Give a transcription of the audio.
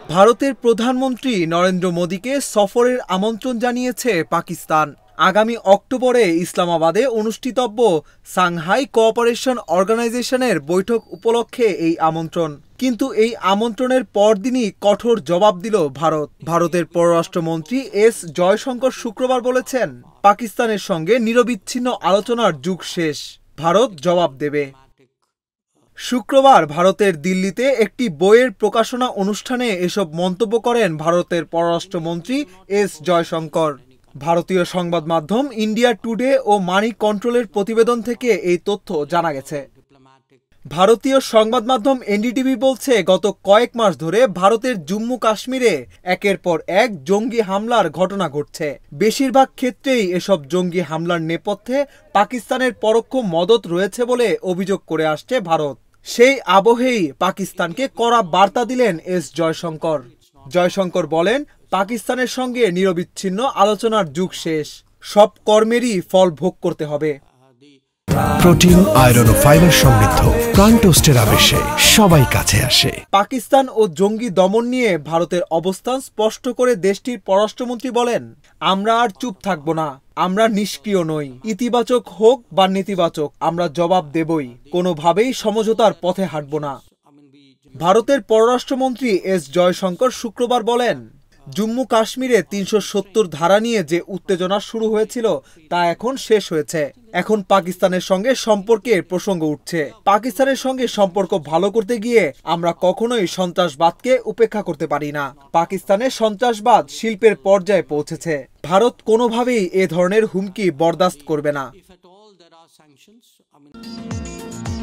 ভারতের প্রধানমন্ত্রী নরেন্দ্র মোদীকে সফরের আমন্ত্রণ জানিয়েছে পাকিস্তান। আগামী অক্টোবরে ইসলামাবাদে অনুষ্ঠিতব্য সাংহাই কোঅপারেশন অর্গানাইজেশনের বৈঠক উপলক্ষে এই আমন্ত্রণ। কিন্তু এই আমন্ত্রণের পরদিনই কঠোর জবাব দিল ভারত। ভারতের পররাষ্ট্রমন্ত্রী এস জয়শঙ্কর শুক্রবার বলেছেন, পাকিস্তানের সঙ্গে নিরবিচ্ছিন্ন আলোচনার যুগ শেষ, ভারত জবাব দেবে। শুক্রবার ভারতের দিল্লিতে একটি বইয়ের প্রকাশনা অনুষ্ঠানে এসব মন্তব্য করেন ভারতের পররাষ্ট্রমন্ত্রী এস জয়শঙ্কর। ভারতীয় সংবাদ মাধ্যম ইন্ডিয়া টুডে ও মানি কন্ট্রোলের প্রতিবেদন থেকে এই তথ্য জানা গেছে। ভারতীয় সংবাদ মাধ্যম এনডিটিভি বলছে, গত কয়েক মাস ধরে ভারতের জম্মু কাশ্মীরে একের পর এক জঙ্গি হামলার ঘটনা ঘটছে। বেশিরভাগ ক্ষেত্রেই এসব জঙ্গি হামলার নেপথ্যে পাকিস্তানের পরোক্ষ মদত রয়েছে বলে অভিযোগ করে আসছে ভারত। সেই আবহেই পাকিস্তানকে কড়া বার্তা দিলেন এস জয়শঙ্কর। জয়শঙ্কর বলেন, পাকিস্তানের সঙ্গে নিরবিচ্ছিন্ন আলোচনার যুগ শেষ, সব কর্মেরই ফল ভোগ করতে হবে। প্রোটিন, আয়রন ও ফাইবার সমৃদ্ধ প্রাণ টোস্টের আবেশে সবাই কাছে আসে। পাকিস্তান ও জঙ্গি দমন নিয়ে ভারতের অবস্থান স্পষ্ট করে দেশটির পররাষ্ট্রমন্ত্রী বলেন, আমরা আর চুপ থাকব না, আমরা নিষ্ক্রিয় নই। ইতিবাচক হোক বা নেতিবাচক, আমরা জবাব দেবই, কোনোভাবেই সমঝোতার পথে হাঁটব না। ভারতের পররাষ্ট্রমন্ত্রী এস জয়শঙ্কর শুক্রবার বলেন, জম্মু কাশ্মীরে ৩৭০ ধারা নিয়ে যে উত্তেজনা শুরু হয়েছিল তা এখন শেষ হয়েছে। এখন পাকিস্তানের সঙ্গে সম্পর্কের প্রসঙ্গ উঠছে। পাকিস্তানের সঙ্গে সম্পর্ক ভালো করতে গিয়ে আমরা কখনোই সন্ত্রাসবাদকে উপেক্ষা করতে পারি না। পাকিস্তানের সন্ত্রাসবাদ শিল্পের পর্যায়ে পৌঁছেছে। ভারত কোনোভাবেই এ ধরনের হুমকি বরদাস্ত করবে না।